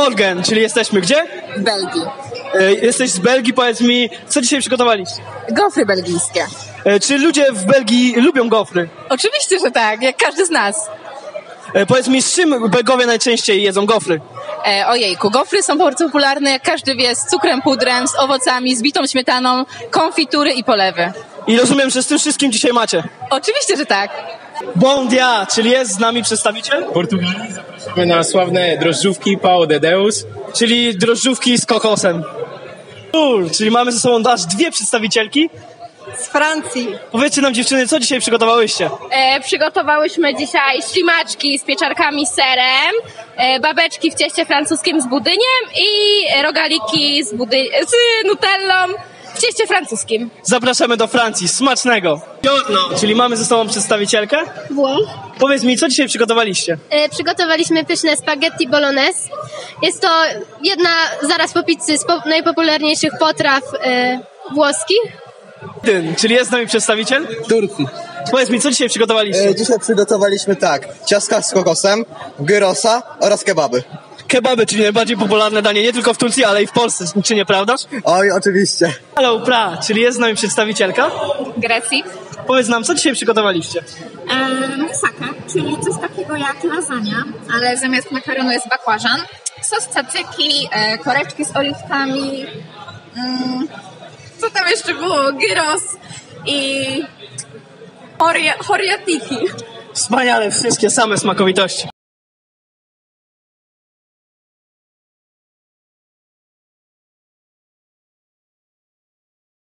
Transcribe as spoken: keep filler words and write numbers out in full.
Morgen, czyli jesteśmy gdzie? W Belgii. E, jesteś z Belgii, powiedz mi, co dzisiaj przygotowaliście? Gofry belgijskie. E, czy ludzie w Belgii lubią gofry? Oczywiście, że tak, jak każdy z nas. E, powiedz mi, z czym Belgowie najczęściej jedzą gofry? E, ojejku, gofry są bardzo popularne, jak każdy wie, z cukrem, pudrem, z owocami, z bitą śmietaną, konfitury i polewy. I rozumiem, że z tym wszystkim dzisiaj macie. Oczywiście, że tak. Bon dia, czyli jest z nami przedstawiciel? Portugalii zapraszamy na sławne drożdżówki Pão de Deus. Czyli drożdżówki z kokosem. Cool, czyli mamy ze sobą aż dwie przedstawicielki. Z Francji. Powiedzcie nam, dziewczyny, co dzisiaj przygotowałyście? E, przygotowałyśmy dzisiaj ślimaczki z pieczarkami z serem, e, babeczki w cieście francuskim z budyniem i rogaliki z, budy- z nutellą w cieście francuskim. Zapraszamy do Francji, smacznego! No, czyli mamy ze sobą przedstawicielkę. Włącz. Powiedz mi, co dzisiaj przygotowaliście? E, przygotowaliśmy pyszne spaghetti bolognese. Jest to jedna zaraz po pizzy z po- najpopularniejszych potraw e, włoskich. Ty, czyli jest z nami przedstawiciel? Turcji. Powiedz mi, co dzisiaj przygotowaliście? E, dzisiaj przygotowaliśmy tak, ciastka z kokosem, gyrosa oraz kebaby. Kebaby, czyli najbardziej popularne danie nie tylko w Turcji, ale i w Polsce, czy nieprawdaż? Oj, oczywiście. Hello, pra, czyli jest z nami przedstawicielka. Grecji. Powiedz nam, co dzisiaj przygotowaliście? Moussaka, czyli coś takiego jak lasagna, ale zamiast makaronu jest bakłażan. Sos tzatziki, e, koreczki z oliwkami. Mm, co tam jeszcze było? Gyros i horia- horiatiki. Wspaniale, wszystkie same smakowitości.